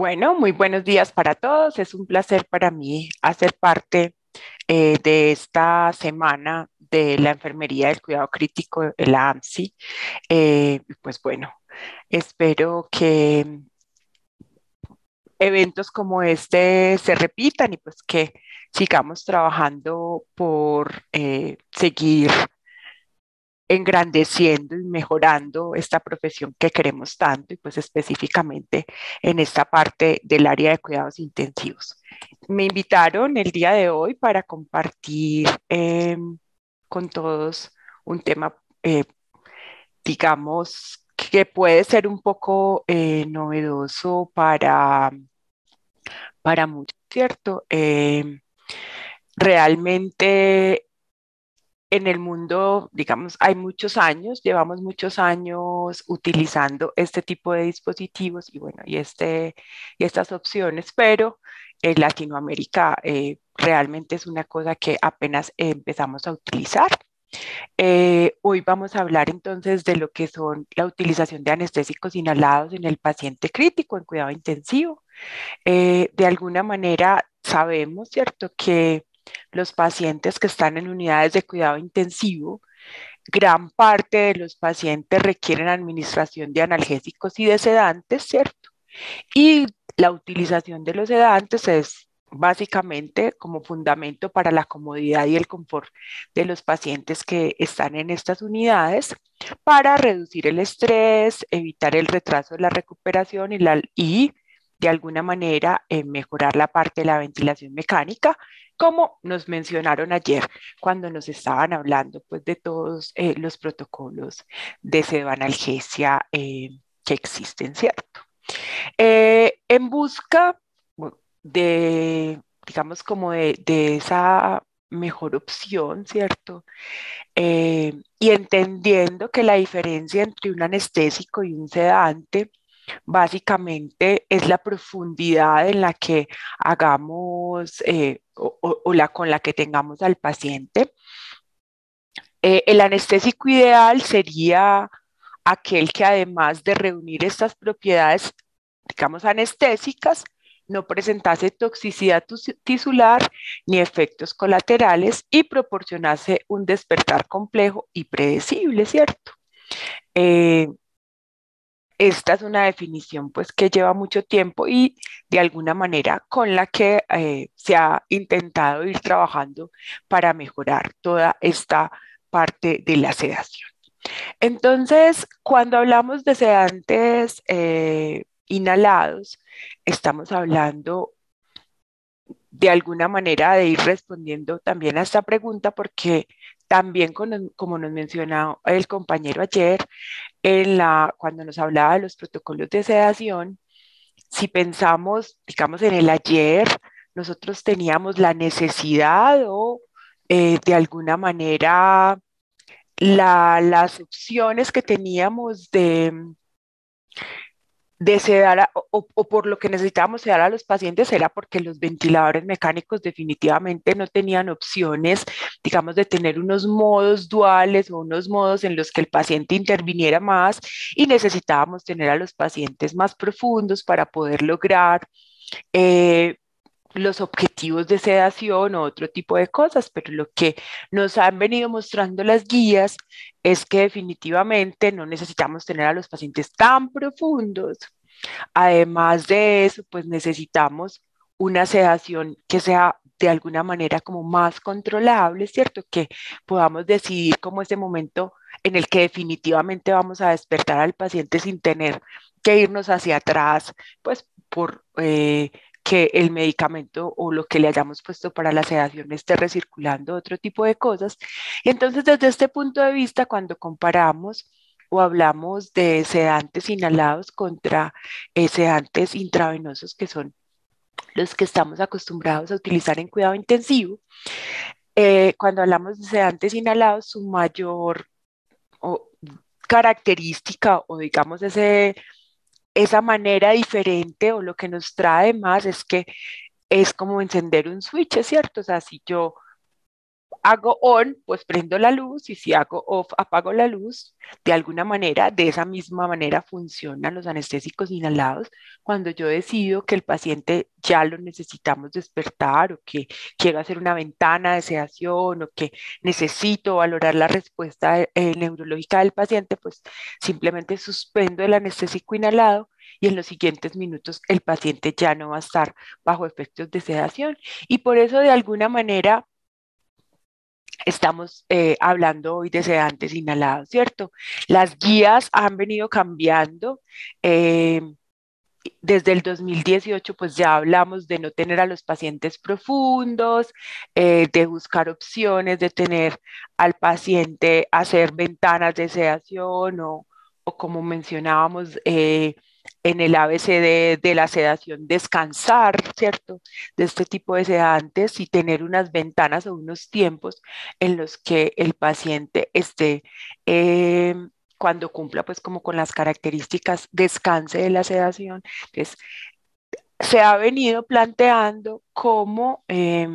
Bueno, muy buenos días para todos. Es un placer para mí hacer parte de esta semana de la Enfermería del Cuidado Crítico, la AMSI. Pues bueno, espero que eventos como este se repitan y pues que sigamos trabajando por seguir engrandeciendo y mejorando esta profesión que queremos tanto y pues específicamente en esta parte del área de cuidados intensivos. Me invitaron el día de hoy para compartir con todos un tema, digamos, que puede ser un poco novedoso para muchos, ¿cierto? Realmente en el mundo, digamos, hay muchos años, llevamos muchos años utilizando este tipo de dispositivos y bueno, y estas opciones, pero en Latinoamérica realmente es una cosa que apenas empezamos a utilizar. Hoy vamos a hablar entonces de lo que son la utilización de anestésicos inhalados en el paciente crítico en cuidado intensivo. De alguna manera sabemos, ¿cierto?, que los pacientes que están en unidades de cuidado intensivo, gran parte de los pacientes requieren administración de analgésicos y de sedantes, ¿cierto? Y la utilización de los sedantes es básicamente como fundamento para la comodidad y el confort de los pacientes que están en estas unidades para reducir el estrés, evitar el retraso de la recuperación y de alguna manera mejorar la parte de la ventilación mecánica, como nos mencionaron ayer cuando nos estaban hablando pues de todos los protocolos de sedoanalgesia que existen, ¿cierto? En busca de, digamos, como de esa mejor opción, ¿cierto? Y entendiendo que la diferencia entre un anestésico y un sedante básicamente es la profundidad en la que hagamos con la que tengamos al paciente. El anestésico ideal sería aquel que además de reunir estas propiedades, digamos, anestésicas, no presentase toxicidad tisular ni efectos colaterales y proporcionase un despertar complejo y predecible, ¿cierto? Eh, Esta es una definición pues que lleva mucho tiempo y de alguna manera con la que se ha intentado ir trabajando para mejorar toda esta parte de la sedación. Entonces, cuando hablamos de sedantes inhalados, estamos hablando de alguna manera de ir respondiendo también a esta pregunta porque también como nos mencionó el compañero ayer, cuando nos hablaba de los protocolos de sedación, si pensamos, digamos, en el ayer, nosotros teníamos la necesidad o de alguna manera las opciones que teníamos de sedar o por lo que necesitábamos sedar a los pacientes era porque los ventiladores mecánicos definitivamente no tenían opciones, digamos, de tener unos modos duales o unos modos en los que el paciente interviniera más y necesitábamos tener a los pacientes más profundos para poder lograr eh, los objetivos de sedación o otro tipo de cosas, pero lo que nos han venido mostrando las guías es que definitivamente no necesitamos tener a los pacientes tan profundos. Además de eso, pues necesitamos una sedación que sea de alguna manera como más controlable, ¿cierto? Que podamos decidir como ese momento en el que definitivamente vamos a despertar al paciente sin tener que irnos hacia atrás, pues por que el medicamento o lo que le hayamos puesto para la sedación esté recirculando otro tipo de cosas. Y entonces, desde este punto de vista, cuando comparamos o hablamos de sedantes inhalados contra sedantes intravenosos, que son los que estamos acostumbrados a utilizar en cuidado intensivo, cuando hablamos de sedantes inhalados, su mayor o, característica o digamos esa manera diferente o lo que nos trae más es que es como encender un switch, ¿es cierto? O sea, si yo hago on, pues prendo la luz y si hago off, apago la luz. De alguna manera, de esa misma manera funcionan los anestésicos inhalados cuando yo decido que el paciente ya lo necesitamos despertar o que quiero hacer una ventana de sedación o que necesito valorar la respuesta neurológica del paciente, pues simplemente suspendo el anestésico inhalado y en los siguientes minutos el paciente ya no va a estar bajo efectos de sedación. Y por eso de alguna manera estamos hablando hoy de sedantes inhalados, ¿cierto? Las guías han venido cambiando. eh, Desde el 2018, pues ya hablamos de no tener a los pacientes profundos, de buscar opciones, de tener al paciente hacer ventanas de sedación o como mencionábamos en el ABCD de la sedación, descansar, ¿cierto? De este tipo de sedantes y tener unas ventanas o unos tiempos en los que el paciente esté eh, cuando cumpla pues como con las características descanse de la sedación. Entonces, se ha venido planteando cómo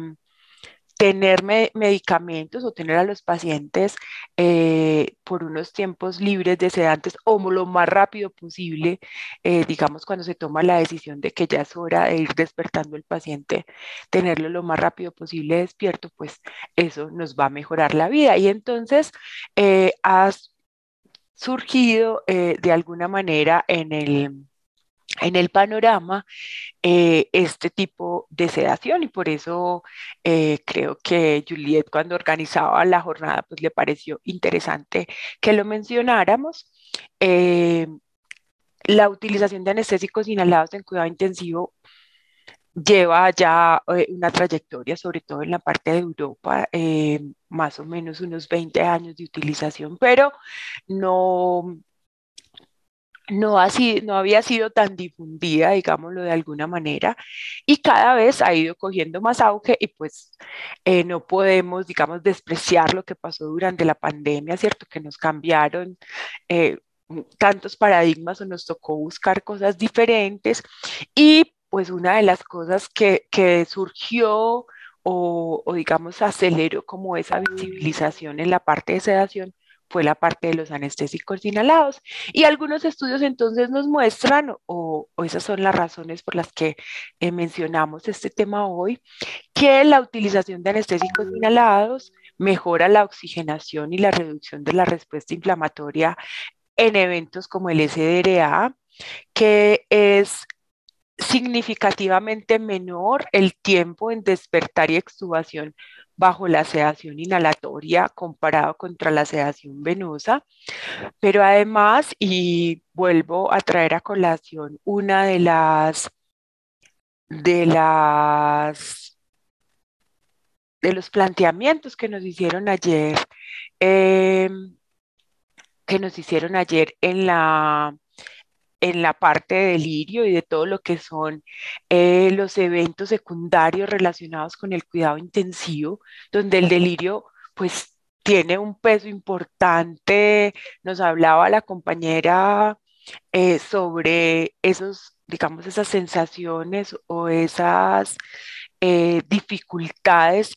tener medicamentos o tener a los pacientes por unos tiempos libres de sedantes o lo más rápido posible, digamos cuando se toma la decisión de que ya es hora de ir despertando el paciente, tenerlo lo más rápido posible despierto, pues eso nos va a mejorar la vida. Y entonces, has surgido de alguna manera en el panorama este tipo de sedación y por eso creo que Juliet cuando organizaba la jornada pues le pareció interesante que lo mencionáramos. Eh, la utilización de anestésicos inhalados en cuidado intensivo lleva ya una trayectoria, sobre todo en la parte de Europa, más o menos unos 20 años de utilización, pero no, no había sido tan difundida, digámoslo de alguna manera, y cada vez ha ido cogiendo más auge y pues no podemos, digamos, despreciar lo que pasó durante la pandemia, ¿cierto? Que nos cambiaron tantos paradigmas o nos tocó buscar cosas diferentes y pues una de las cosas que surgió o digamos aceleró como esa visibilización en la parte de sedación fue la parte de los anestésicos inhalados. Y algunos estudios entonces nos muestran, o esas son las razones por las que mencionamos este tema hoy, que la utilización de anestésicos inhalados mejora la oxigenación y la reducción de la respuesta inflamatoria en eventos como el SDRA, que es significativamente menor el tiempo en despertar y extubación bajo la sedación inhalatoria comparado contra la sedación venosa, pero además, y vuelvo a traer a colación una de las de los planteamientos eh, que nos hicieron ayer en la parte de delirio y de todo lo que son los eventos secundarios relacionados con el cuidado intensivo, donde el delirio pues tiene un peso importante. Nos hablaba la compañera sobre esos, digamos, esas sensaciones o esas dificultades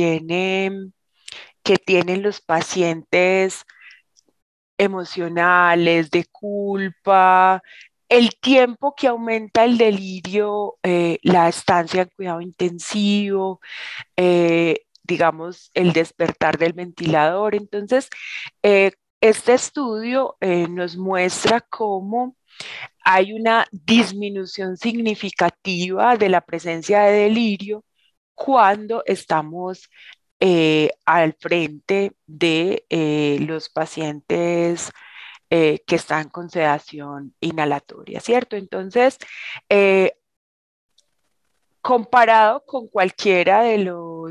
que tienen los pacientes emocionales, de culpa, el tiempo que aumenta el delirio, la estancia en cuidado intensivo, digamos, el despertar del ventilador. Entonces, este estudio nos muestra cómo hay una disminución significativa de la presencia de delirio cuando estamos al frente de los pacientes que están con sedación inhalatoria, ¿cierto? Entonces, eh, comparado con cualquiera de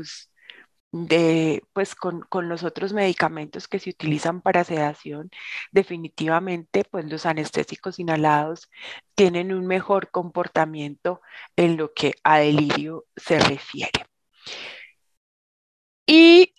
pues con los otros medicamentos que se utilizan para sedación, definitivamente, pues los anestésicos inhalados tienen un mejor comportamiento en lo que a delirio se refiere. Y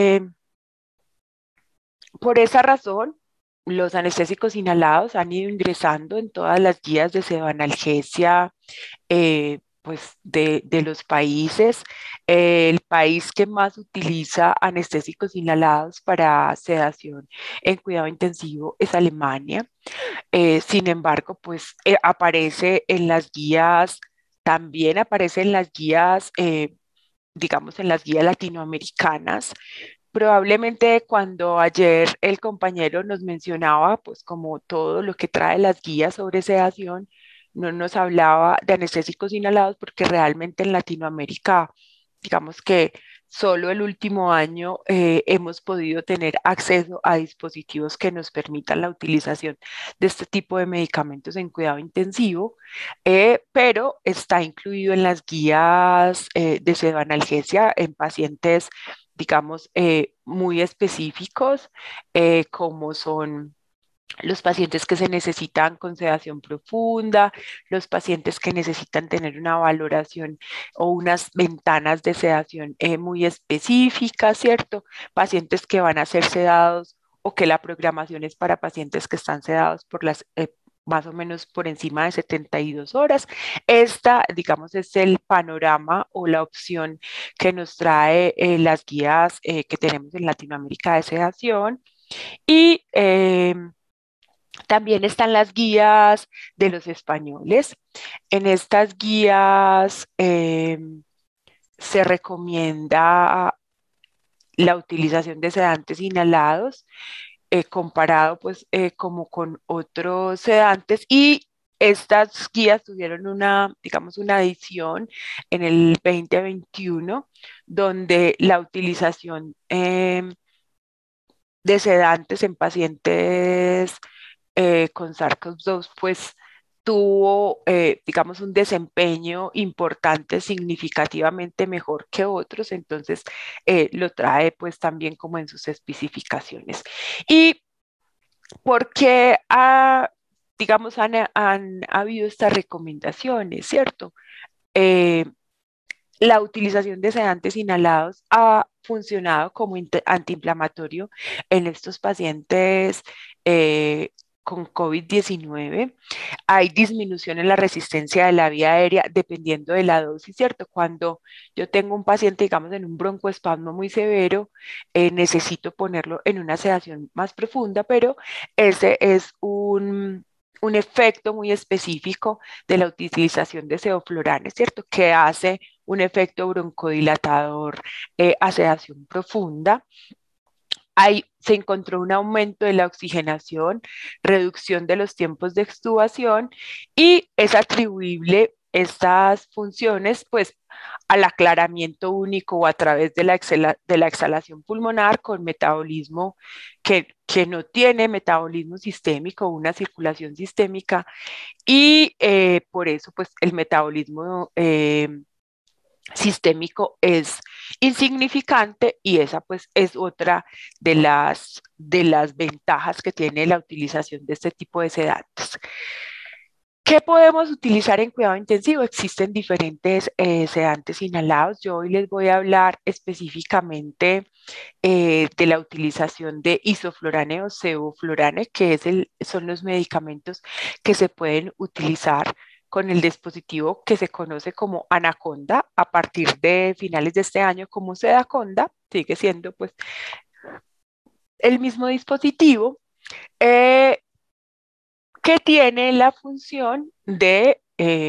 por esa razón, los anestésicos inhalados han ido ingresando en todas las guías de sedoanalgesia pues, de los países. El país que más utiliza anestésicos inhalados para sedación en cuidado intensivo es Alemania. Sin embargo, pues aparece en las guías, también aparece en las guías, digamos, en las guías latinoamericanas. Probablemente cuando ayer el compañero nos mencionaba, pues como todo lo que trae las guías sobre sedación, no nos hablaba de anestésicos inhalados porque realmente en Latinoamérica, digamos que solo el último año hemos podido tener acceso a dispositivos que nos permitan la utilización de este tipo de medicamentos en cuidado intensivo, pero está incluido en las guías de pseudoanalgesia en pacientes, digamos, muy específicos, como son los pacientes que se necesitan con sedación profunda, los pacientes que necesitan tener una valoración o unas ventanas de sedación muy específicas, ¿cierto? Pacientes que van a ser sedados o que la programación es para pacientes que están sedados por las más o menos por encima de 72 horas. Esta, digamos, es el panorama o la opción que nos trae las guías que tenemos en Latinoamérica de sedación. Y también están las guías de los españoles. En estas guías se recomienda la utilización de sedantes inhalados comparado pues como con otros sedantes, y estas guías tuvieron una, digamos, una edición en el 2021 donde la utilización de sedantes en pacientes con SARS-CoV-2, pues tuvo, digamos, un desempeño importante, significativamente mejor que otros, entonces lo trae pues también como en sus especificaciones. ¿Y por qué digamos, han habido estas recomendaciones, cierto? Eh, la utilización de sedantes inhalados ha funcionado como antiinflamatorio en estos pacientes con COVID-19. Hay disminución en la resistencia de la vía aérea dependiendo de la dosis, ¿cierto? Cuando yo tengo un paciente, digamos, en un broncoespasmo muy severo, necesito ponerlo en una sedación más profunda, pero ese es un efecto muy específico de la utilización de sevoflurane, ¿cierto? Que hace un efecto broncodilatador a sedación profunda. Ahí se encontró un aumento de la oxigenación, reducción de los tiempos de extubación, y es atribuible estas funciones pues al aclaramiento único o a través de de la exhalación pulmonar con metabolismo que no tiene metabolismo sistémico, una circulación sistémica, y por eso pues el metabolismo sistémico es insignificante, y esa pues es otra de las ventajas que tiene la utilización de este tipo de sedantes. ¿Qué podemos utilizar en cuidado intensivo? Existen diferentes sedantes inhalados. Yo hoy les voy a hablar específicamente de la utilización de isoflurane o sevoflurane, que son los medicamentos que se pueden utilizar con el dispositivo que se conoce como Anaconda a partir de finales de este año como Sedaconda, sigue siendo pues el mismo dispositivo eh, que tiene la función de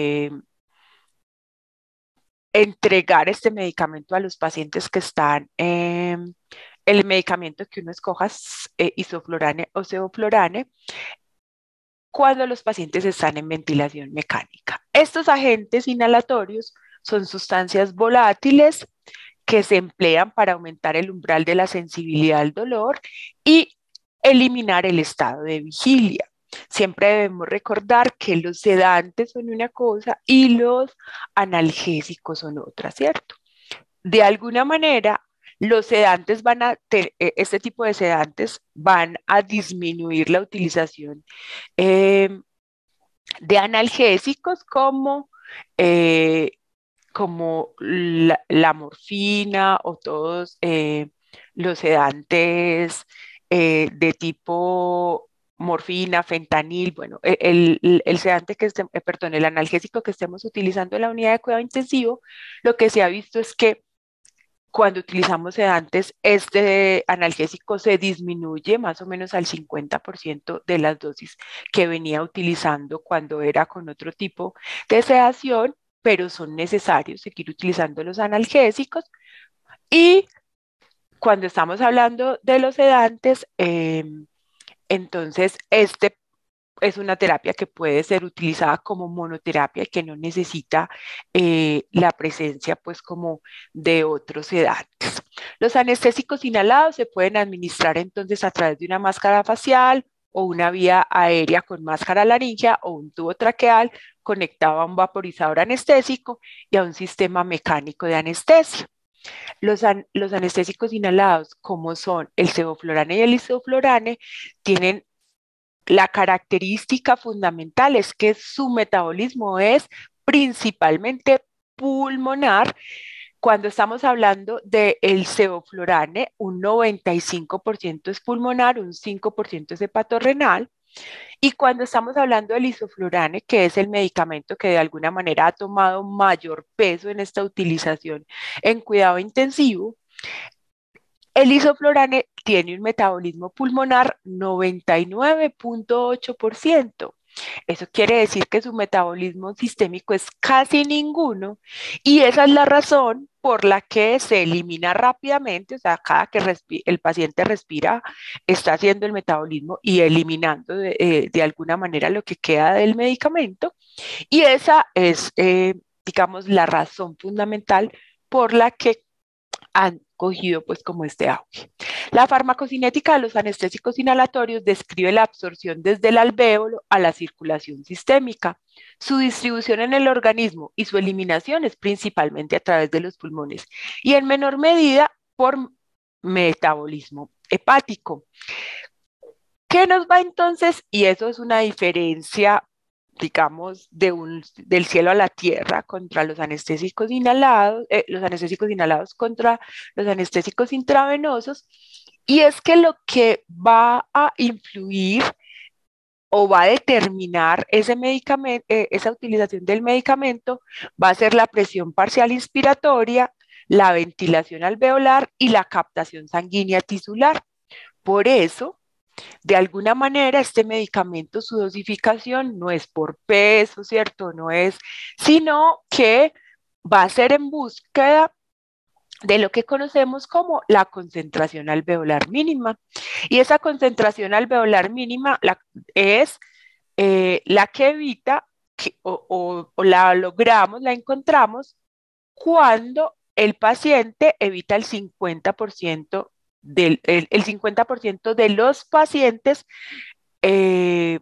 entregar este medicamento a los pacientes que están el medicamento que uno escoja, isoflurane o sevoflurane, cuando los pacientes están en ventilación mecánica. Estos agentes inhalatorios son sustancias volátiles que se emplean para aumentar el umbral de la sensibilidad al dolor y eliminar el estado de vigilia. Siempre debemos recordar que los sedantes son una cosa y los analgésicos son otra, ¿cierto? De alguna manera, los sedantes este tipo de sedantes van a disminuir la utilización eh, de analgésicos eh, como la morfina o todos los sedantes de tipo morfina, fentanil, bueno, el sedante que perdón, el analgésico que estemos utilizando en la unidad de cuidado intensivo, lo que se ha visto es que cuando utilizamos sedantes, este analgésico se disminuye más o menos al 50% de las dosis que venía utilizando cuando era con otro tipo de sedación, pero son necesarios seguir utilizando los analgésicos. Y cuando estamos hablando de los sedantes, entonces este es una terapia que puede ser utilizada como monoterapia y que no necesita la presencia pues como de otros sedantes. Los anestésicos inhalados se pueden administrar entonces a través de una máscara facial o una vía aérea con máscara laringea o un tubo traqueal conectado a un vaporizador anestésico y a un sistema mecánico de anestesia. Los anestésicos inhalados, como son el sevoflurane y el isoflurane, tienen la característica fundamental es que su metabolismo es principalmente pulmonar. Cuando estamos hablando del sevoflurane, un 95% es pulmonar, un 5% es hepatorrenal. Y cuando estamos hablando del isoflurane, que es el medicamento que de alguna manera ha tomado mayor peso en esta utilización en cuidado intensivo, el isoflurane tiene un metabolismo pulmonar 99.8%. Eso quiere decir que su metabolismo sistémico es casi ninguno y esa es la razón por la que se elimina rápidamente, o sea, cada que el paciente respira, está haciendo el metabolismo y eliminando de alguna manera lo que queda del medicamento y esa es, digamos, la razón fundamental por la que han cogido pues como este auge. La farmacocinética de los anestésicos inhalatorios describe la absorción desde el alvéolo a la circulación sistémica. Su distribución en el organismo y su eliminación es principalmente a través de los pulmones y en menor medida por metabolismo hepático. ¿Qué nos va entonces? Y eso es una diferencia, digamos, del cielo a la tierra contra los anestésicos inhalados contra los anestésicos intravenosos. Y es que lo que va a influir o va a determinar ese medicamento, esa utilización del medicamento va a ser la presión parcial inspiratoria, la ventilación alveolar y la captación sanguínea tisular. Por eso, de alguna manera, este medicamento, su dosificación no es por peso, ¿cierto? No es, sino que va a ser en búsqueda de lo que conocemos como la concentración alveolar mínima. Y esa concentración alveolar mínima es la que evita o la logramos, la encontramos cuando el paciente evita el 50% el 50% de los pacientes eh,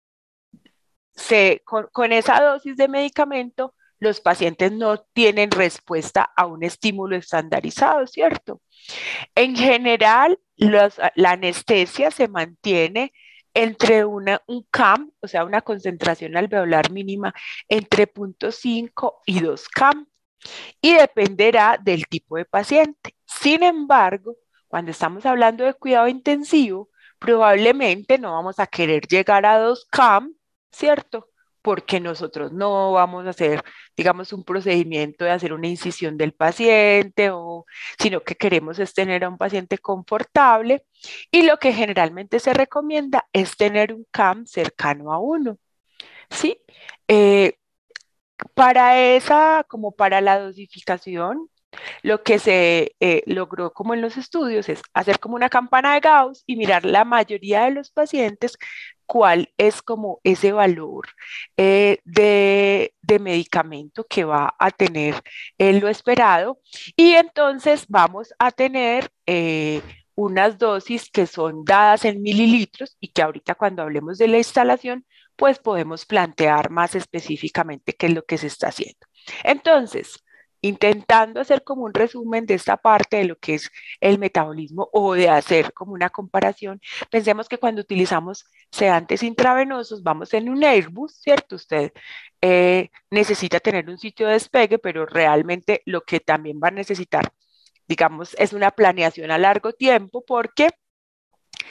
con esa dosis de medicamento, los pacientes no tienen respuesta a un estímulo estandarizado, ¿cierto? En general, la anestesia se mantiene entre un CAM, o sea, una concentración alveolar mínima entre 0.5 y 2 CAM y dependerá del tipo de paciente. Sin embargo, cuando estamos hablando de cuidado intensivo, probablemente no vamos a querer llegar a 2 CAM, ¿cierto? Porque nosotros no vamos a hacer, digamos, un procedimiento de hacer una incisión del paciente, sino que queremos es tener a un paciente confortable y lo que generalmente se recomienda es tener un CAM cercano a 1, ¿sí? Eh, como para la dosificación, lo que se logró como en los estudios es hacer como una campana de Gauss y mirar la mayoría de los pacientes cuál es como ese valor de medicamento que va a tener lo esperado y entonces vamos a tener unas dosis que son dadas en mililitros y que ahorita cuando hablemos de la instalación pues podemos plantear más específicamente qué es lo que se está haciendo. Entonces, intentando hacer como un resumen de esta parte de lo que es el metabolismo o de hacer como una comparación, pensemos que cuando utilizamos sedantes intravenosos vamos en un Airbus, ¿cierto? Usted necesita tener un sitio de despegue, pero realmente lo que también va a necesitar, digamos, es una planeación a largo tiempo porque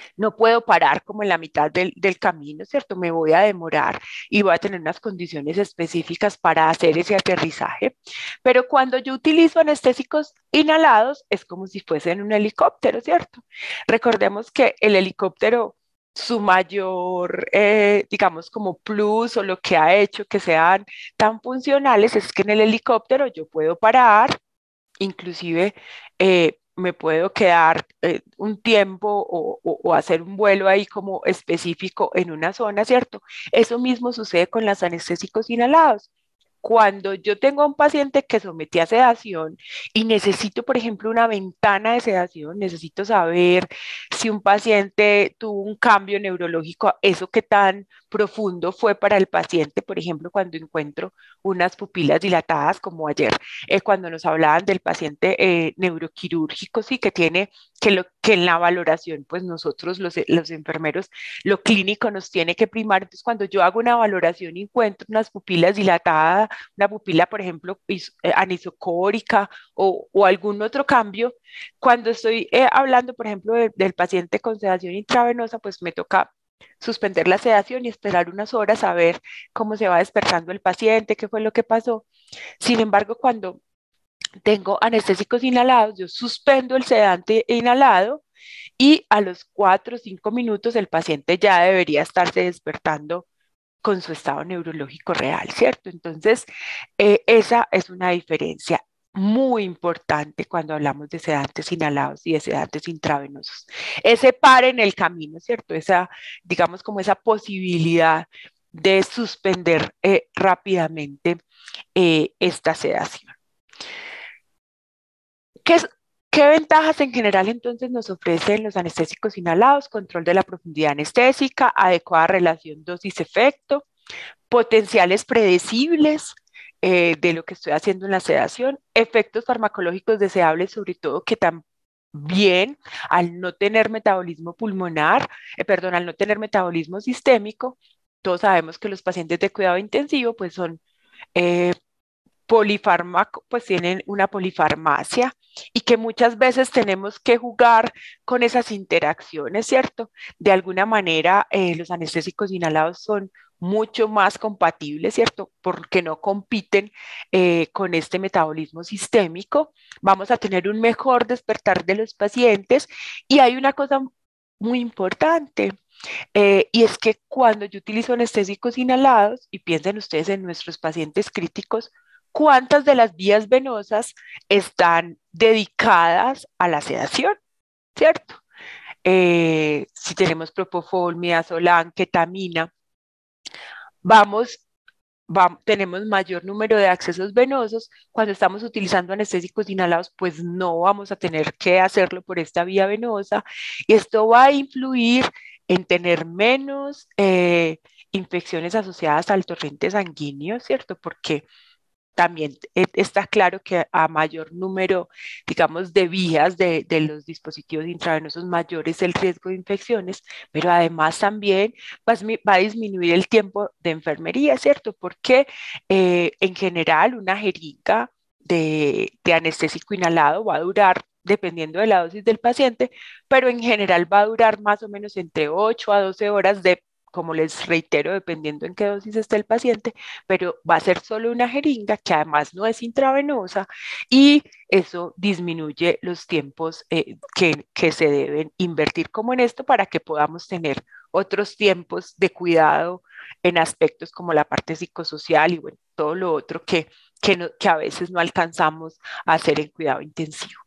No puedo parar como en la mitad del camino, ¿cierto? Me voy a demorar y voy a tener unas condiciones específicas para hacer ese aterrizaje. Pero cuando yo utilizo anestésicos inhalados, es como si fuese en un helicóptero, ¿cierto? Recordemos que el helicóptero, su mayor, digamos, como plus o lo que ha hecho que sean tan funcionales es que en el helicóptero yo puedo parar, inclusive me puedo quedar un tiempo o hacer un vuelo ahí como específico en una zona, ¿cierto? Eso mismo sucede con los anestésicos inhalados. Cuando yo tengo a un paciente que sometí a sedación y necesito, por ejemplo, una ventana de sedación, necesito saber si un paciente tuvo un cambio neurológico, eso qué tan profundo fue para el paciente, por ejemplo, cuando encuentro unas pupilas dilatadas, como ayer, cuando nos hablaban del paciente neuroquirúrgico, sí, que tiene, que en la valoración, pues nosotros los enfermeros, lo clínico nos tiene que primar. Entonces, cuando yo hago una valoración y encuentro unas pupilas dilatadas, una pupila, por ejemplo, anisocórica o algún otro cambio, cuando estoy hablando, por ejemplo, del paciente con sedación intravenosa, pues me toca suspender la sedación y esperar unas horas a ver cómo se va despertando el paciente, qué fue lo que pasó. Sin embargo, cuando tengo anestésicos inhalados, yo suspendo el sedante inhalado y a los 4 o 5 minutos el paciente ya debería estarse despertando con su estado neurológico real, ¿cierto? Entonces, esa es una diferencia muy importante cuando hablamos de sedantes inhalados y de sedantes intravenosos. Ese par en el camino, ¿cierto? Esa, digamos, como esa posibilidad de suspender rápidamente esta sedación. ¿Qué, ¿Qué ventajas en general entonces nos ofrecen los anestésicos inhalados? Control de la profundidad anestésica, adecuada relación dosis-efecto, potenciales predecibles de lo que estoy haciendo en la sedación, efectos farmacológicos deseables, sobre todo que también al no tener metabolismo pulmonar, perdón, al no tener metabolismo sistémico, todos sabemos que los pacientes de cuidado intensivo pues son eh, polifármaco, pues tienen una polifarmacia y que muchas veces tenemos que jugar con esas interacciones, ¿cierto? De alguna manera, los anestésicos inhalados son mucho más compatibles, ¿cierto? Porque no compiten con este metabolismo sistémico. Vamos a tener un mejor despertar de los pacientes y hay una cosa muy importante. Y es que cuando yo utilizo anestésicos inhalados, y piensen ustedes en nuestros pacientes críticos, ¿cuántas de las vías venosas están dedicadas a la sedación? ¿Cierto? Si tenemos propofol, midazolam, ketamina, vamos, tenemos mayor número de accesos venosos. Cuando estamos utilizando anestésicos inhalados, pues no vamos a tener que hacerlo por esta vía venosa. Y esto va a influir en tener menos infecciones asociadas al torrente sanguíneo, ¿cierto? Porque también está claro que a mayor número, digamos, de vías de los dispositivos intravenosos, mayor es el riesgo de infecciones, pero además también va a disminuir el tiempo de enfermería, ¿cierto? Porque en general una jeringa de anestésico inhalado va a durar, dependiendo de la dosis del paciente, pero en general va a durar más o menos entre 8 a 12 horas de, como les reitero, dependiendo en qué dosis esté el paciente, pero va a ser solo una jeringa que además no es intravenosa y eso disminuye los tiempos que se deben invertir como en esto para que podamos tener otros tiempos de cuidado en aspectos como la parte psicosocial y bueno, todo lo otro que a veces no alcanzamos a hacer en cuidado intensivo.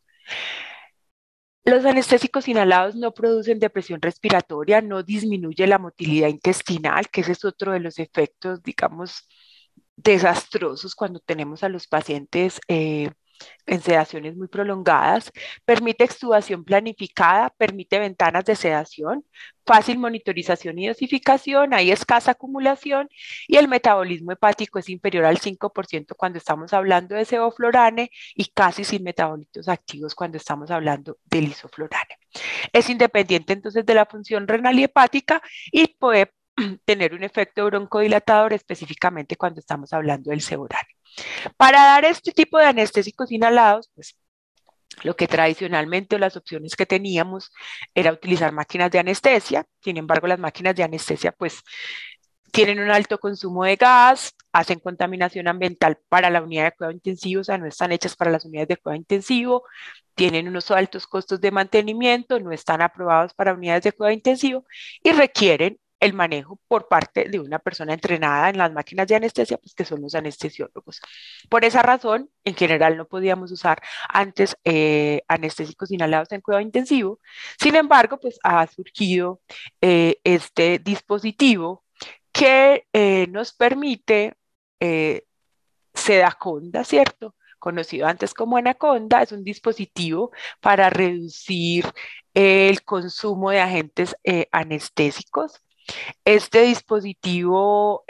Los anestésicos inhalados no producen depresión respiratoria, no disminuye la motilidad intestinal, que ese es otro de los efectos, digamos, desastrosos cuando tenemos a los pacientes en sedaciones muy prolongadas, permite extubación planificada, permite ventanas de sedación, fácil monitorización y dosificación, hay escasa acumulación y el metabolismo hepático es inferior al 5% cuando estamos hablando de sevoflurane y casi sin metabolitos activos cuando estamos hablando del isoflurane. Es independiente entonces de la función renal y hepática y puede tener un efecto broncodilatador específicamente cuando estamos hablando del seborane. Para dar este tipo de anestésicos inhalados, pues Lo que tradicionalmente o las opciones que teníamos era utilizar máquinas de anestesia. Sin embargo, las máquinas de anestesia pues tienen un alto consumo de gas, hacen contaminación ambiental para la unidad de cuidado intensivo, o sea, no están hechas para las unidades de cuidado intensivo, tienen unos altos costos de mantenimiento, no están aprobados para unidades de cuidado intensivo y requieren el manejo por parte de una persona entrenada en las máquinas de anestesia, pues que son los anestesiólogos. Por esa razón, en general no podíamos usar antes anestésicos inhalados en cuidado intensivo. Sin embargo, pues ha surgido este dispositivo que nos permite Sedaconda, ¿cierto? Conocido antes como Anaconda, es un dispositivo para reducir el consumo de agentes anestésicos. Este dispositivo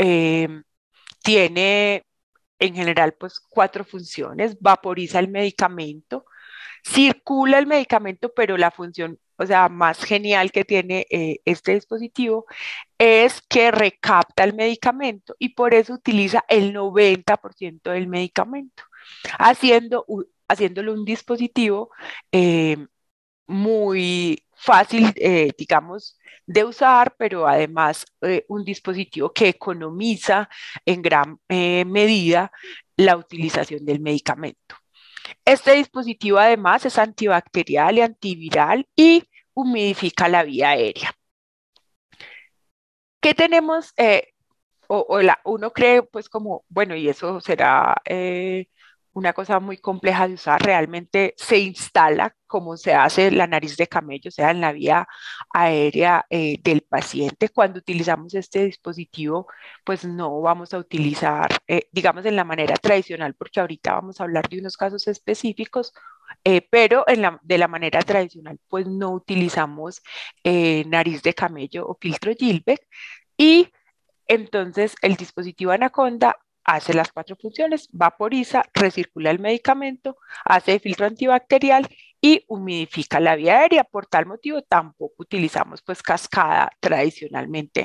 tiene en general pues cuatro funciones: vaporiza el medicamento, circula el medicamento, pero la función, o sea, más genial que tiene este dispositivo es que recapta el medicamento y por eso utiliza el 90% del medicamento, haciéndolo un dispositivo eh, muy fácil, digamos, de usar, pero además un dispositivo que economiza en gran medida la utilización del medicamento. Este dispositivo además es antibacterial y antiviral y humidifica la vía aérea. ¿Qué tenemos? Uno cree pues como, bueno, y eso será una cosa muy compleja de usar, realmente se instala como se hace la nariz de camello, o sea, en la vía aérea del paciente. Cuando utilizamos este dispositivo, pues no vamos a utilizar, digamos, en la manera tradicional, porque ahorita vamos a hablar de unos casos específicos, pero de la manera tradicional, pues no utilizamos nariz de camello o filtro Gilbert. Y entonces, el dispositivo Anaconda hace las cuatro funciones: vaporiza, recircula el medicamento, hace filtro antibacterial y humidifica la vía aérea. Por tal motivo, tampoco utilizamos pues cascada tradicionalmente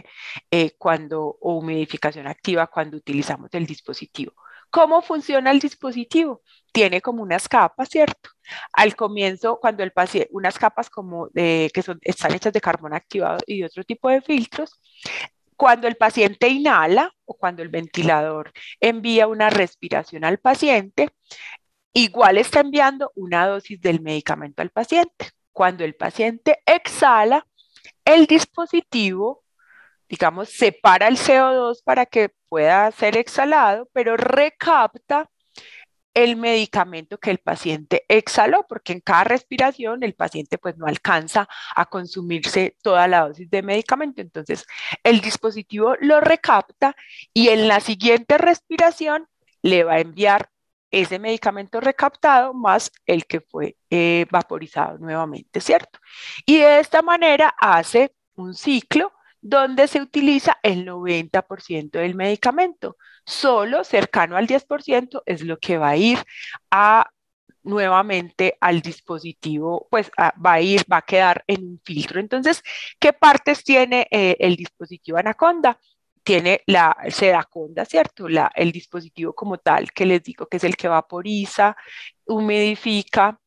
o humidificación activa cuando utilizamos el dispositivo. ¿Cómo funciona el dispositivo? Tiene como unas capas, ¿cierto? Al comienzo, cuando el paciente, unas capas como están hechas de carbón activado y de otro tipo de filtros. Cuando el paciente inhala o cuando el ventilador envía una respiración al paciente, igual está enviando una dosis del medicamento al paciente. Cuando el paciente exhala, el dispositivo, digamos, separa el CO2 para que pueda ser exhalado, pero recapta el medicamento que el paciente exhaló, porque en cada respiración el paciente pues no alcanza a consumirse toda la dosis de medicamento. Entonces, el dispositivo lo recapta y en la siguiente respiración le va a enviar ese medicamento recaptado más el que fue vaporizado nuevamente, ¿cierto? Y de esta manera hace un ciclo donde se utiliza el 90% del medicamento. Solo cercano al 10% es lo que va a ir a nuevamente al dispositivo, pues va a quedar en un filtro. Entonces, ¿qué partes tiene el dispositivo Anaconda? Tiene la Sedaconda, ¿cierto? El dispositivo como tal, que les digo que es el que vaporiza, humidifica,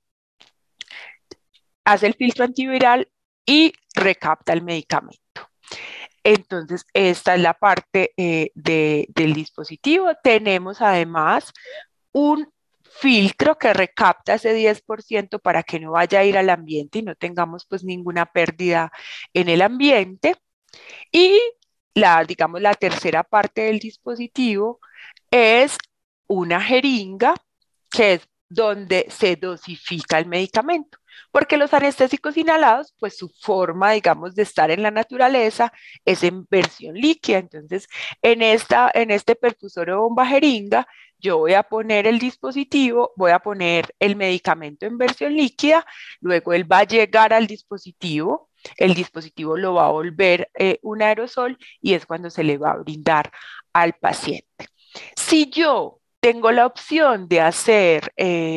hace el filtro antiviral y recapta el medicamento. Entonces, esta es la parte del dispositivo. Tenemos además un filtro que recapta ese 10% para que no vaya a ir al ambiente y no tengamos pues ninguna pérdida en el ambiente. Y digamos, la tercera parte del dispositivo es una jeringa, que es donde se dosifica el medicamento, porque los anestésicos inhalados, pues su forma, digamos, de estar en la naturaleza es en versión líquida. Entonces, en este perfusor o bomba jeringa, yo voy a poner el dispositivo, voy a poner el medicamento en versión líquida, luego él va a llegar al dispositivo, el dispositivo lo va a volver un aerosol y es cuando se le va a brindar al paciente. Si yo tengo la opción de hacer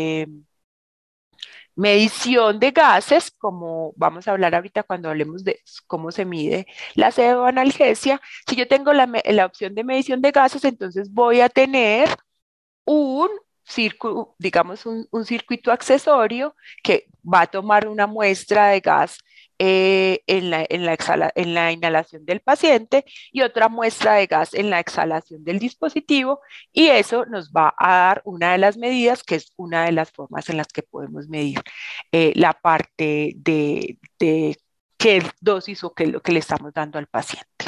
medición de gases, como vamos a hablar ahorita cuando hablemos de cómo se mide la seboanalgesia, si yo tengo la opción de medición de gases, entonces voy a tener un digamos, un circuito accesorio que va a tomar una muestra de gas en la inhalación del paciente y otra muestra de gas en la exhalación del dispositivo, y eso nos va a dar una de las medidas, que es una de las formas en las que podemos medir la parte de qué dosis o qué es lo que le estamos dando al paciente.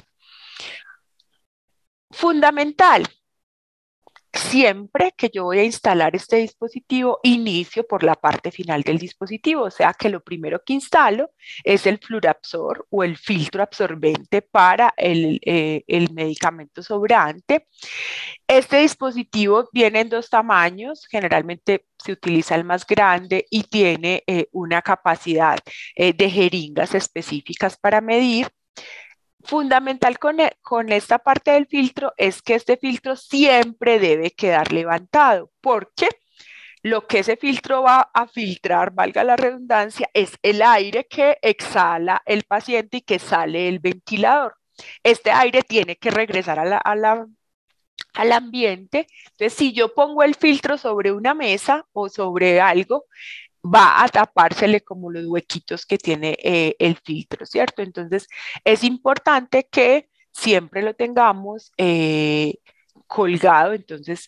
Fundamental. Siempre que yo voy a instalar este dispositivo, inicio por la parte final del dispositivo, o sea que lo primero que instalo es el Fluorabsor o el filtro absorbente para el medicamento sobrante. Este dispositivo viene en dos tamaños, generalmente se utiliza el más grande y tiene una capacidad de jeringas específicas para medir. Fundamental con esta parte del filtro es que este filtro siempre debe quedar levantado, porque lo que ese filtro va a filtrar, valga la redundancia, es el aire que exhala el paciente y que sale el ventilador. Este aire tiene que regresar al ambiente. Entonces, si yo pongo el filtro sobre una mesa o sobre algo, va a tapársele como los huequitos que tiene el filtro, ¿cierto? Entonces, es importante que siempre lo tengamos colgado. Entonces,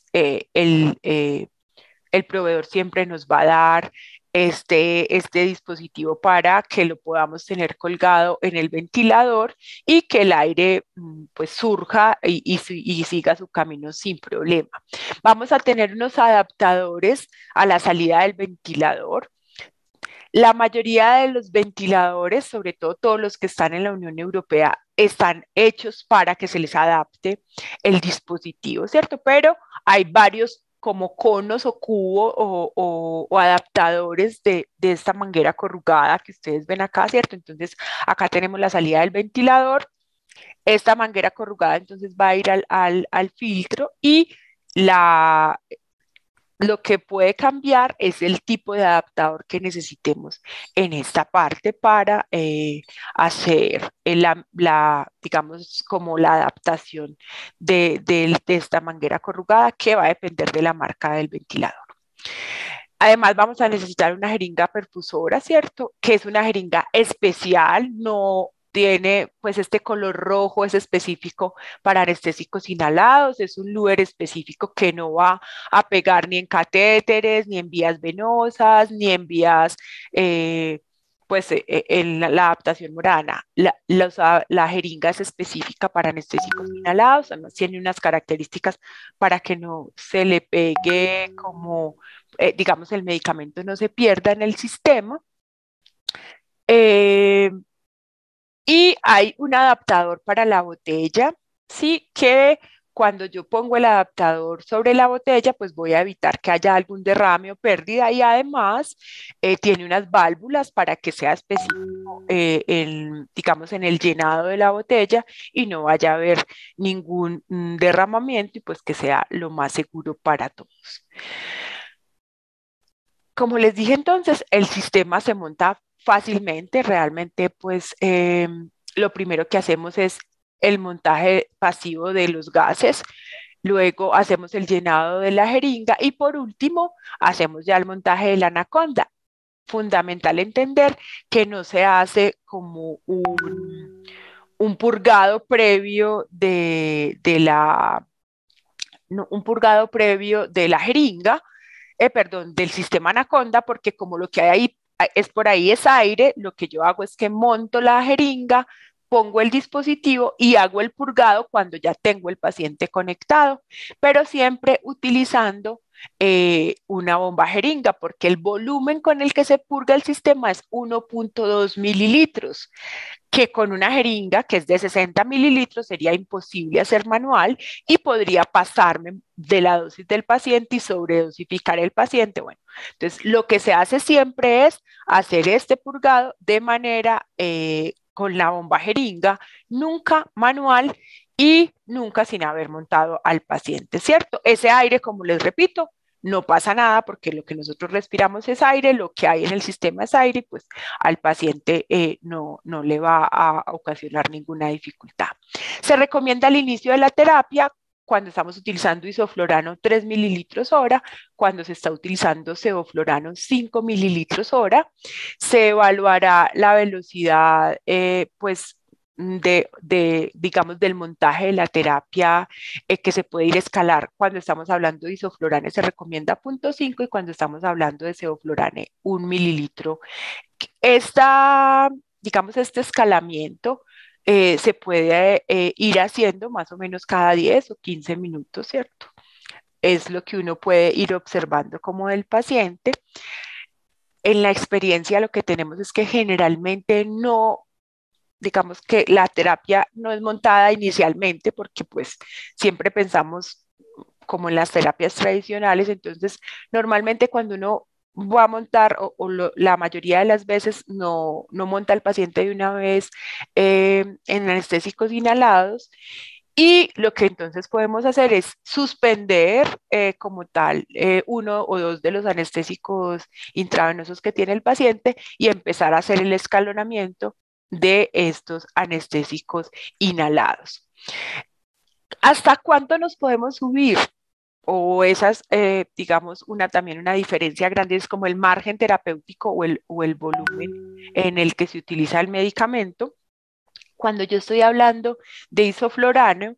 el proveedor siempre nos va a dar este dispositivo para que lo podamos tener colgado en el ventilador y que el aire pues surja y siga su camino sin problema. Vamos a tener unos adaptadores a la salida del ventilador. La mayoría de los ventiladores, sobre todo todos los que están en la Unión Europea, están hechos para que se les adapte el dispositivo, ¿cierto? Pero hay varios como conos o cubos o adaptadores de esta manguera corrugada que ustedes ven acá, ¿cierto? Entonces, acá tenemos la salida del ventilador. Esta manguera corrugada entonces va a ir al filtro, y lo que puede cambiar es el tipo de adaptador que necesitemos en esta parte para hacer digamos, como la adaptación de esta manguera corrugada, que va a depender de la marca del ventilador. Además, vamos a necesitar una jeringa perfusora, ¿cierto? Que es una jeringa especial, no tiene pues este color rojo, es específico para anestésicos inhalados, es un lugar específico que no va a pegar ni en catéteres, ni en vías venosas, ni en vías, en la adaptación morana. La jeringa es específica para anestésicos inhalados, además tiene unas características para que no se le pegue como digamos, el medicamento no se pierda en el sistema. Eh, y hay un adaptador para la botella, ¿sí? Que cuando yo pongo el adaptador sobre la botella, pues voy a evitar que haya algún derrame o pérdida, y además tiene unas válvulas para que sea específico, digamos, en el llenado de la botella y no vaya a haber ningún derramamiento, y pues que sea lo más seguro para todos. Como les dije entonces, el sistema se monta fácilmente. Realmente, pues lo primero que hacemos es el montaje pasivo de los gases, luego hacemos el llenado de la jeringa y por último hacemos ya el montaje de la anaconda. Fundamental entender que no se hace como un purgado previo un purgado previo de la jeringa, perdón, del sistema Anaconda, porque como lo que hay ahí es por ahí es aire, lo que yo hago es que monto la jeringa, pongo el dispositivo y hago el purgado cuando ya tengo el paciente conectado, pero siempre utilizando una bomba jeringa, porque el volumen con el que se purga el sistema es 1.2 mililitros, que con una jeringa que es de 60 mililitros sería imposible hacer manual y podría pasarme de la dosis del paciente y sobredosificar el paciente. Bueno, entonces lo que se hace siempre es hacer este purgado de manera con la bomba jeringa, nunca manual y nunca sin haber montado al paciente, ¿cierto? Ese aire, como les repito, no pasa nada porque lo que nosotros respiramos es aire, lo que hay en el sistema es aire, pues al paciente no le va a ocasionar ninguna dificultad. Se recomienda al inicio de la terapia cuando estamos utilizando isoflorano 3 mililitros hora, cuando se está utilizando sevoflorano 5 mililitros hora. Se evaluará la velocidad, pues, digamos, del montaje de la terapia que se puede ir a escalar. Cuando estamos hablando de isoflorane se recomienda 0,5 y cuando estamos hablando de sevoflorane 1 mililitro. Esta, digamos, este escalamiento se puede ir haciendo más o menos cada 10 o 15 minutos, ¿cierto? Es lo que uno puede ir observando como del paciente. En la experiencia lo que tenemos es que generalmente no, digamos que la terapia no es montada inicialmente porque pues siempre pensamos como en las terapias tradicionales, entonces normalmente cuando uno va a montar la mayoría de las veces no monta al paciente de una vez en anestésicos inhalados y lo que entonces podemos hacer es suspender como tal uno o dos de los anestésicos intravenosos que tiene el paciente y empezar a hacer el escalonamiento de estos anestésicos inhalados. ¿Hasta cuánto nos podemos subir? O esas, digamos, también una diferencia grande es como el margen terapéutico o el volumen en el que se utiliza el medicamento. Cuando yo estoy hablando de isoflorano,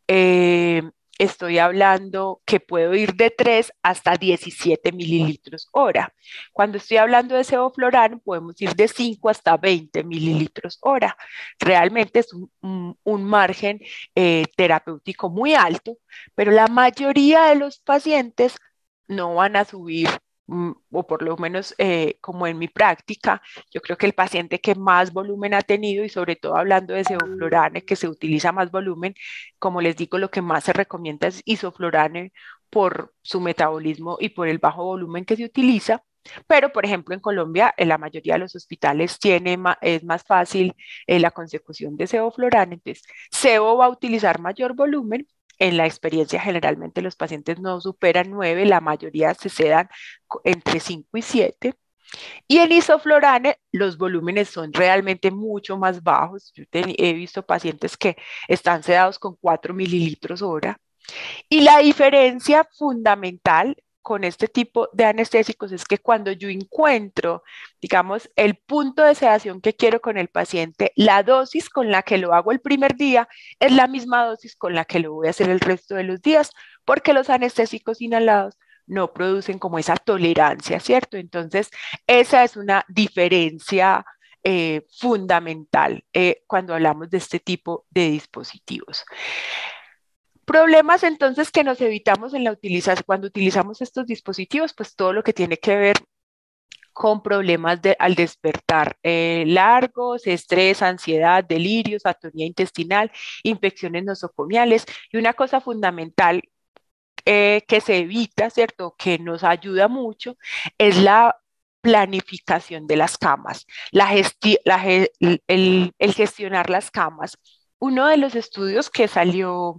estoy hablando que puedo ir de 3 hasta 17 mililitros hora. Cuando estoy hablando de sevoflorano, podemos ir de 5 hasta 20 mililitros hora. Realmente es un margen terapéutico muy alto, pero la mayoría de los pacientes no van a subir, o por lo menos como en mi práctica, yo creo que el paciente que más volumen ha tenido, y sobre todo hablando de sevoflurane, que se utiliza más volumen, como les digo, lo que más se recomienda es isoflurane por su metabolismo y por el bajo volumen que se utiliza. Pero, por ejemplo, en Colombia, en la mayoría de los hospitales es más fácil la consecución de sevoflurane. Entonces, Sebo va a utilizar mayor volumen. En la experiencia, generalmente los pacientes no superan 9, la mayoría se sedan entre 5 y 7. Y en isoflorane los volúmenes son realmente mucho más bajos. He visto pacientes que están sedados con 4 mililitros hora. Y la diferencia fundamental con este tipo de anestésicos es que cuando yo encuentro, digamos, el punto de sedación que quiero con el paciente, la dosis con la que lo hago el primer día es la misma dosis con la que lo voy a hacer el resto de los días, porque los anestésicos inhalados no producen como esa tolerancia, ¿cierto? Entonces, esa es una diferencia fundamental cuando hablamos de este tipo de dispositivos. Problemas entonces que nos evitamos en la utilización, cuando utilizamos estos dispositivos, pues todo lo que tiene que ver con problemas al despertar largos, estrés, ansiedad, delirios, atonía intestinal, infecciones nosocomiales y una cosa fundamental que se evita, ¿cierto? Que nos ayuda mucho, es la planificación de las camas, el gestionar las camas. Uno de los estudios que salió,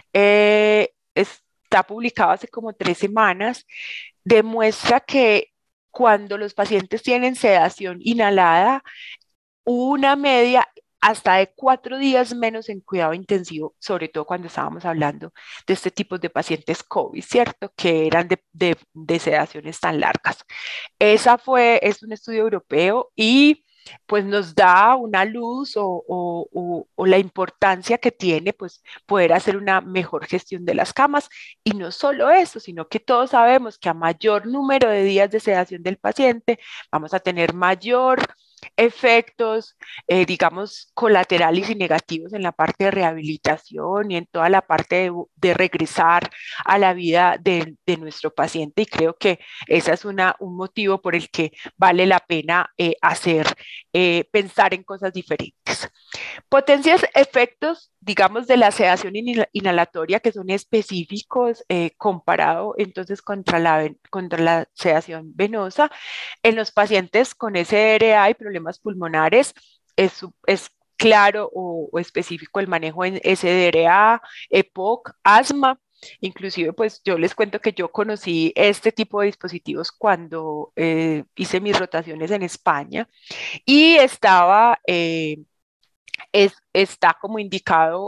está publicado hace como 3 semanas, demuestra que cuando los pacientes tienen sedación inhalada, una media hasta de 4 días menos en cuidado intensivo, sobre todo cuando estábamos hablando de este tipo de pacientes COVID, ¿cierto? Que eran de sedaciones tan largas. Es un estudio europeo y pues nos da una luz o la importancia que tiene pues poder hacer una mejor gestión de las camas y no solo eso, sino que todos sabemos que a mayor número de días de sedación del paciente vamos a tener mayor efectos, digamos, colaterales y negativos en la parte de rehabilitación y en toda la parte de regresar a la vida de nuestro paciente. Y creo que ese es un motivo por el que vale la pena pensar en cosas diferentes. Potencias efectos, digamos, de la sedación inhalatoria que son específicos comparado entonces contra la sedación venosa. En los pacientes con SDRA y problemas pulmonares es claro o específico el manejo en SDRA, EPOC, asma. Inclusive, pues yo les cuento que yo conocí este tipo de dispositivos cuando hice mis rotaciones en España y está como indicado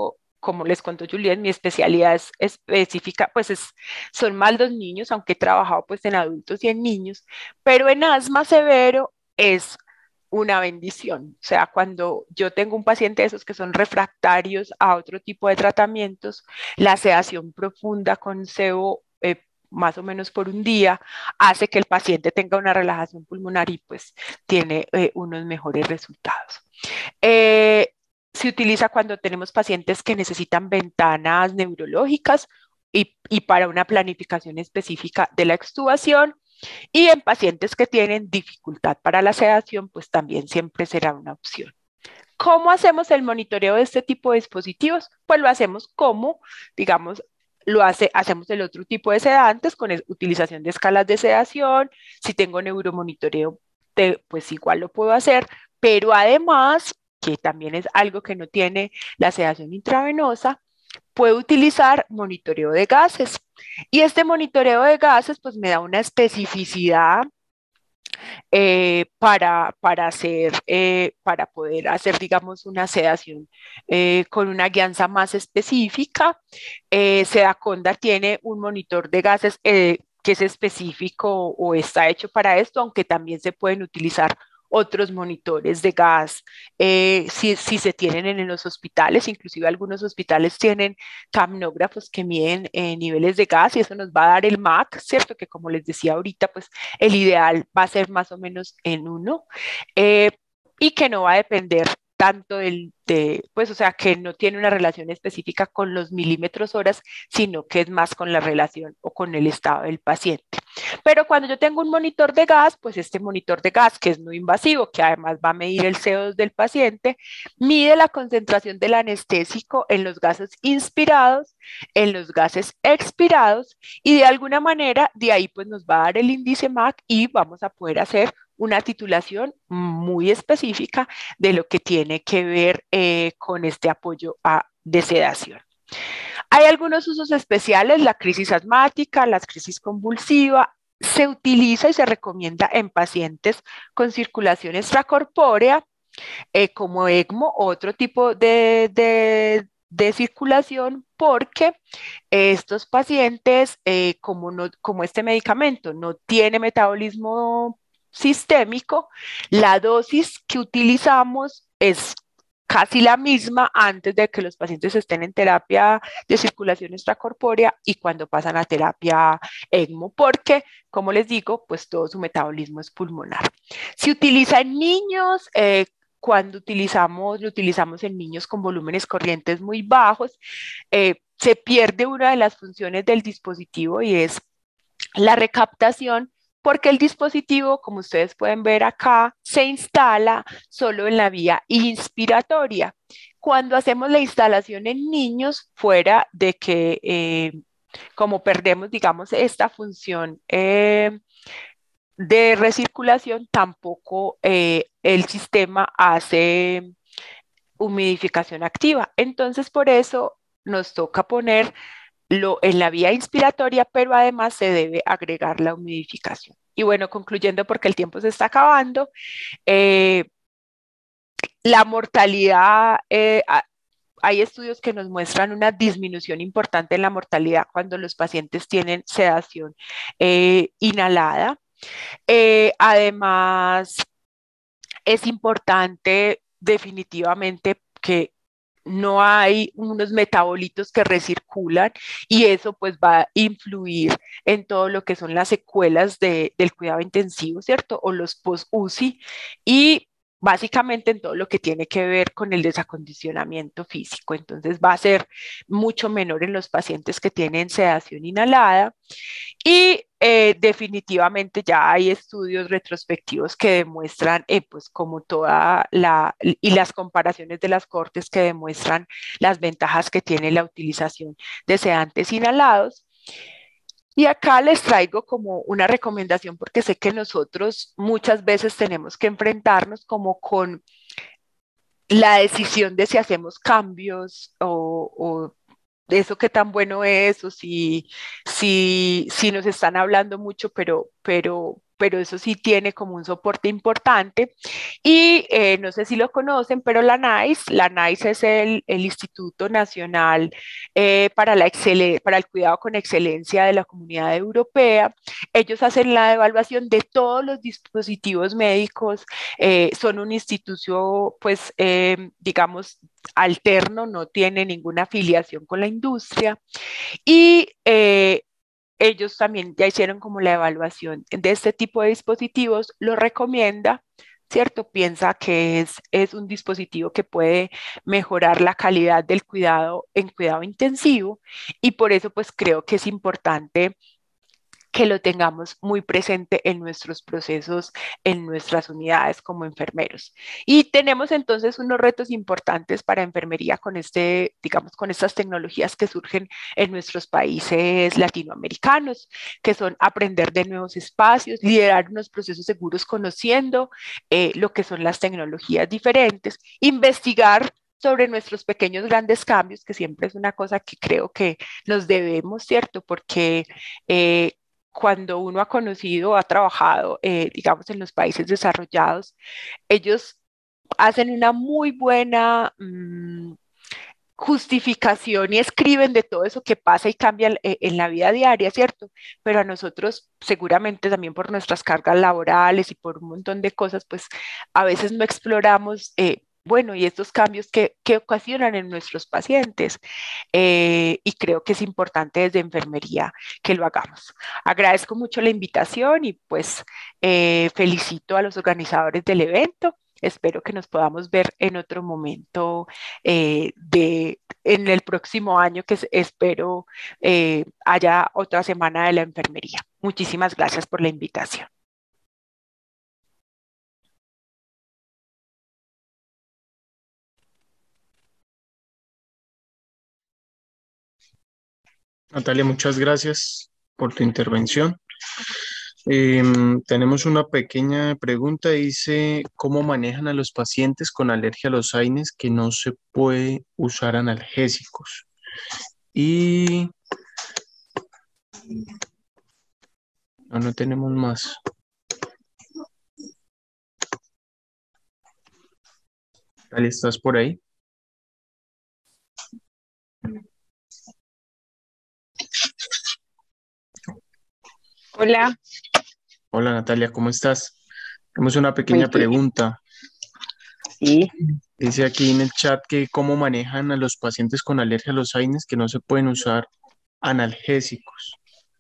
como les contó Juliet, mi especialidad es específica, pues son más los niños, aunque he trabajado pues en adultos y en niños, pero en asma severo es una bendición. O sea, cuando yo tengo un paciente de esos que son refractarios a otro tipo de tratamientos, la sedación profunda con sebo más o menos por un día hace que el paciente tenga una relajación pulmonar y pues tiene unos mejores resultados. Eh, Se utiliza cuando tenemos pacientes que necesitan ventanas neurológicas y para una planificación específica de la extubación. Y en pacientes que tienen dificultad para la sedación, pues también siempre será una opción. ¿Cómo hacemos el monitoreo de este tipo de dispositivos? Pues lo hacemos como, digamos, hacemos el otro tipo de sedantes con utilización de escalas de sedación. Si tengo neuromonitoreo, pues igual lo puedo hacer, pero además, que también es algo que no tiene la sedación intravenosa, puedo utilizar monitoreo de gases. Y este monitoreo de gases, pues me da una especificidad para poder hacer, digamos, una sedación con una guianza más específica. Sedaconda tiene un monitor de gases que es específico o está hecho para esto, aunque también se pueden utilizar otros monitores de gas si se tienen en los hospitales, inclusive algunos hospitales tienen camnógrafos que miden niveles de gas y eso nos va a dar el MAC, ¿cierto? Que como les decía ahorita, pues el ideal va a ser más o menos en uno eh, y que no va a depender tanto pues o sea, que no tiene una relación específica con los milímetros horas, sino que es más con la relación o con el estado del paciente. Pero cuando yo tengo un monitor de gas, pues este monitor de gas, que es no invasivo, que además va a medir el CO2 del paciente, mide la concentración del anestésico en los gases inspirados, en los gases expirados, y de alguna manera de ahí pues nos va a dar el índice MAC y vamos a poder hacer una titulación muy específica de lo que tiene que ver con este apoyo de sedación. Hay algunos usos especiales, la crisis asmática, la crisis convulsiva, se utiliza y se recomienda en pacientes con circulación extracorpórea, como ECMO, otro tipo de circulación, porque estos pacientes, como este medicamento no tiene metabolismo sistémico, la dosis que utilizamos es casi la misma antes de que los pacientes estén en terapia de circulación extracorpórea y cuando pasan a terapia ECMO, porque, como les digo, pues todo su metabolismo es pulmonar. Se utiliza en niños, cuando lo utilizamos en niños con volúmenes corrientes muy bajos, se pierde una de las funciones del dispositivo y es la recaptación, porque el dispositivo, como ustedes pueden ver acá, se instala solo en la vía inspiratoria. Cuando hacemos la instalación en niños, fuera de que como perdemos, digamos, esta función de recirculación, tampoco el sistema hace humidificación activa. Entonces, por eso nos toca ponerlo en la vía inspiratoria, pero además se debe agregar la humidificación. Y bueno, concluyendo porque el tiempo se está acabando, eh, la mortalidad, hay estudios que nos muestran una disminución importante en la mortalidad cuando los pacientes tienen sedación inhalada. Además, es importante definitivamente que no hay unos metabolitos que recirculan y eso pues va a influir en todo lo que son las secuelas del cuidado intensivo, ¿cierto? O los post-UCI y básicamente en todo lo que tiene que ver con el desacondicionamiento físico. Entonces va a ser mucho menor en los pacientes que tienen sedación inhalada y definitivamente ya hay estudios retrospectivos que demuestran, pues como y las comparaciones de las cortes que demuestran las ventajas que tiene la utilización de sedantes inhalados. Y acá les traigo como una recomendación porque sé que nosotros muchas veces tenemos que enfrentarnos como con la decisión de si hacemos cambios o de eso qué tan bueno es, o si nos están hablando mucho, pero pero eso sí tiene como un soporte importante. Y no sé si lo conocen, pero la NICE es el Instituto Nacional para el Cuidado con Excelencia de la Comunidad Europea. Ellos hacen la evaluación de todos los dispositivos médicos, son un instituto, pues, digamos, alterno, no tiene ninguna afiliación con la industria y ellos también ya hicieron como la evaluación de este tipo de dispositivos, lo recomienda, ¿cierto? Piensa que es un dispositivo que puede mejorar la calidad del cuidado en cuidado intensivo y por eso pues creo que es importante que lo tengamos muy presente en nuestros procesos, en nuestras unidades como enfermeros. Y tenemos entonces unos retos importantes para enfermería con digamos, con estas tecnologías que surgen en nuestros países latinoamericanos, que son aprender de nuevos espacios, liderar unos procesos seguros conociendo lo que son las tecnologías diferentes, investigar sobre nuestros pequeños grandes cambios, que siempre es una cosa que creo que nos debemos, ¿cierto? Porque cuando uno ha conocido, ha trabajado, digamos, en los países desarrollados, ellos hacen una muy buena justificación y escriben de todo eso que pasa y cambia en la vida diaria, ¿cierto? Pero a nosotros, seguramente también por nuestras cargas laborales y por un montón de cosas, pues a veces no exploramos, bueno, y estos cambios que ocasionan en nuestros pacientes. Y creo que es importante desde enfermería que lo hagamos. Agradezco mucho la invitación y pues felicito a los organizadores del evento. Espero que nos podamos ver en otro momento en el próximo año, que espero haya otra semana de la enfermería. Muchísimas gracias por la invitación. Natalia, muchas gracias por tu intervención. Tenemos una pequeña pregunta, dice, ¿cómo manejan a los pacientes con alergia a los AINES que no se puede usar analgésicos? Y no tenemos más. Natalia, ¿estás por ahí? Hola, Hola Natalia, ¿cómo estás? Tenemos una muy pequeña bien. pregunta. Sí, Dice aquí en el chat que cómo manejan a los pacientes con alergia a los AINES que no se pueden usar analgésicos.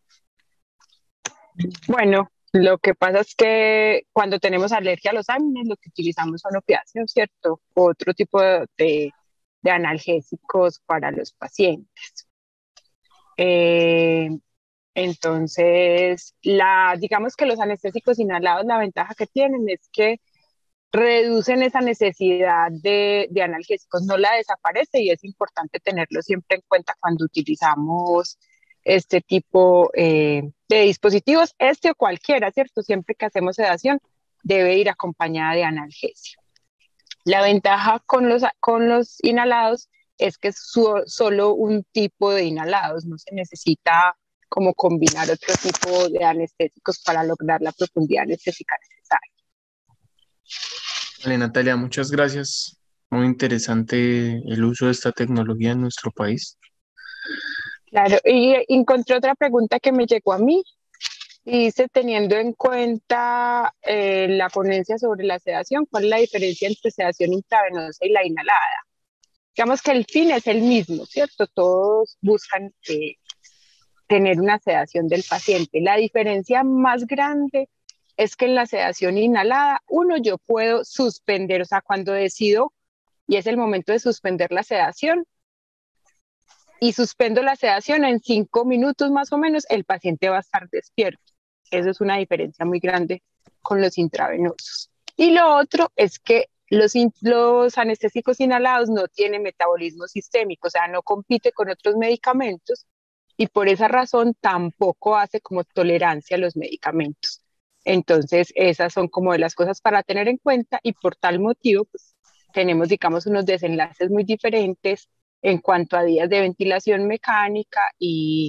bueno, lo que pasa es que cuando tenemos alergia a los ámiles, lo que utilizamos son opiáceos, ¿cierto? Otro tipo de analgésicos para los pacientes. Eh, entonces, digamos que los anestésicos inhalados, la ventaja que tienen es que reducen esa necesidad de analgésicos, no la desaparece y es importante tenerlo siempre en cuenta cuando utilizamos este tipo de dispositivos, este o cualquiera, ¿cierto? Siempre que hacemos sedación debe ir acompañada de analgesia. La ventaja con los inhalados es que es solo un tipo de inhalados, no se necesita como combinar otro tipo de anestésicos para lograr la profundidad anestésica necesaria. Vale, Natalia, muchas gracias. Muy interesante el uso de esta tecnología en nuestro país. Claro, y encontré otra pregunta que me llegó a mí y dice, teniendo en cuenta la ponencia sobre la sedación, ¿cuál es la diferencia entre sedación intravenosa y la inhalada? Digamos que el fin es el mismo, ¿cierto? Todos buscan tener una sedación del paciente. La diferencia más grande es que en la sedación inhalada, yo puedo suspender, o sea, cuando decido y es el momento de suspender la sedación, y suspendo la sedación en 5 minutos más o menos, el paciente va a estar despierto. Eso es una diferencia muy grande con los intravenosos. Y lo otro es que los anestésicos inhalados no tienen metabolismo sistémico, o sea, no compite con otros medicamentos y por esa razón tampoco hace como tolerancia a los medicamentos. Entonces, esas son como de las cosas para tener en cuenta y por tal motivo, pues, tenemos, digamos, unos desenlaces muy diferentes en cuanto a días de ventilación mecánica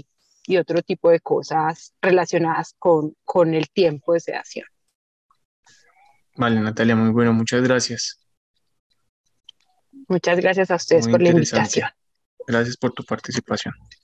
y otro tipo de cosas relacionadas con el tiempo de sedación. Vale, Natalia, muy bueno, muchas gracias. Muchas gracias a ustedes Muy por la invitación. interesante. Gracias por tu participación.